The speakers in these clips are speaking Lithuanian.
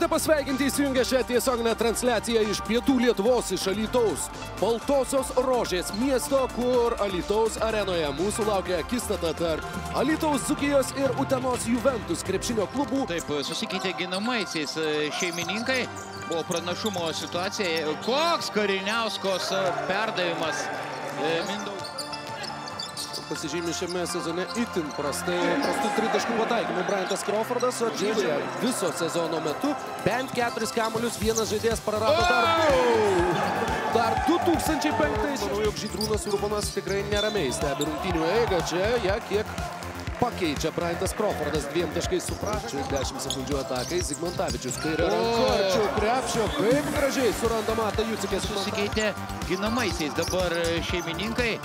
Norite pasveikinti įsijungę šią tiesioginę transliaciją iš Pietų Lietuvos, iš Alytaus Baltosios Rožės miesto, kur Alytaus arenoje mūsų laukia akistata tarp Alytaus Dzūkijos ir Utenos Juventus krepšinio klubų. Taip, susikeitė ginamaisiais šeimininkai, buvo pranašumo situacija. Koks Kariniauskos perdavimas Mindaugas. Pasižymė šiame sezone itin prastų tritaškų pataikymų Bryantas Crawfordas, o čia viso sezono metu bent 4 kamuolius vienas žaidėjas prarado dar 2005. Manau, jog Žydrūnas Urbonas tikrai neramiai stebi rungtynių eigą. Čia ją kiek pakeičia Bryantas Crawfordas 2 taškais suprašė. 10 sekundžių atakai. Zigmantavičius kairė ranka arčiau krepšio. Kaip gražiai suranda Matą Jucikės. Susikeitė ginamaisiais dabar šeimininkai.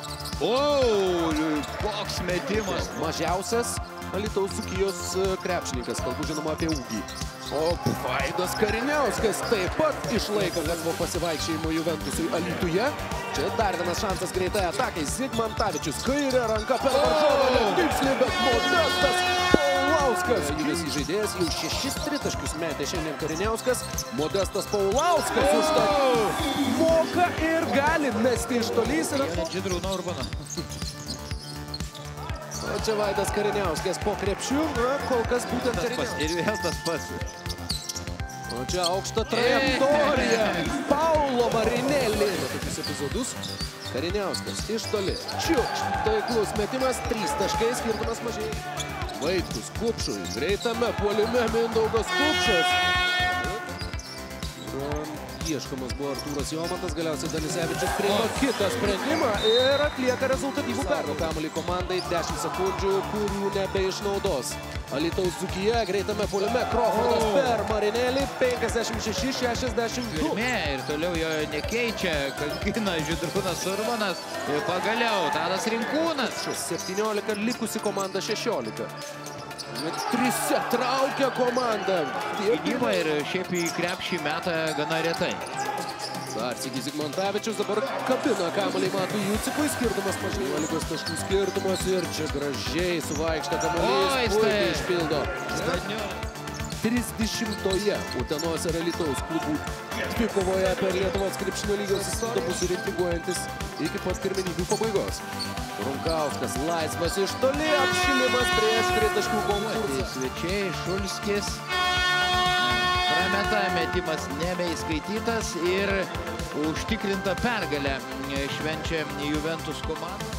Koks metimas. Mažiausias Alytaus Dzūkijos krepšininkas, kalbu žinoma apie ūgį. O Vaidas Kariniauskas taip pat išlaiko lengvo pasivaikščiojimo Juventusui Alytuje. Čia dar vienas šansas greitai atakai. Zigmantavičius kairė ranka per varžovą, netiksliai, bet Modestas Paulauskas. Gyvės įžaidėjas jau 6 tritaškius metė šiandien Kariniauskas. Modestas Paulauskas užtat moka ir gali mesti iš tolys. Žydrūno Urbono. O čia Vaidas Kariniauskas po krepšių, kol kas būtent Kariniauskas. Ir vėl tas pats. O čia aukšta trajektorija. Paulo Marinelli. Tokius epizodus. Kariniauskas iš toli. Čiuč. Taiklus metimas. 3 taškai. Skirtumas mažėja. Vaitkus Kupšui. Greitame puolime Mindaugas Kupšas. Ieškomas buvo Artūras Jomantas. Galiausiai Danisevičius priima kitą sprendimą ir atlieka rezultatyvų perdavimą kamuolį komandai. 10 sekundžių, kurių nebeišnaudos. Alytaus Dzūkija greitame puolime. Crawfordas per Marinelį. 56-62. Ir toliau jo nekeičia. Kankina Žydrūnas Urbonas. Ir pagaliau Tadas Rinkūnas. 17, likusi komanda 16. 3 traukia komanda. Gynyba ir šiaip į krepšį metą gana retai. Dar sykį Zigmantavičius dabar kabina kamuolį Matui Jucikui. Skirtumas mažai. 11 taškų skirtumas ir čia gražiai suvaikšta kamuolys. Puikiai išpildo. 30-oje Utenos ir Alytaus klubų dvikovoje per Lietuvos krepšinio lygos įdomus ir intriguojantis iki pat pirmenybių pabaigos. Runkauskas laisvas iš toli, apšilimas prieš tritaškių konkursą. Svečiai Šulskis. Prameta metimas nebeįskaitytas ir užtikrinta pergalę švenčia Juventus komanda.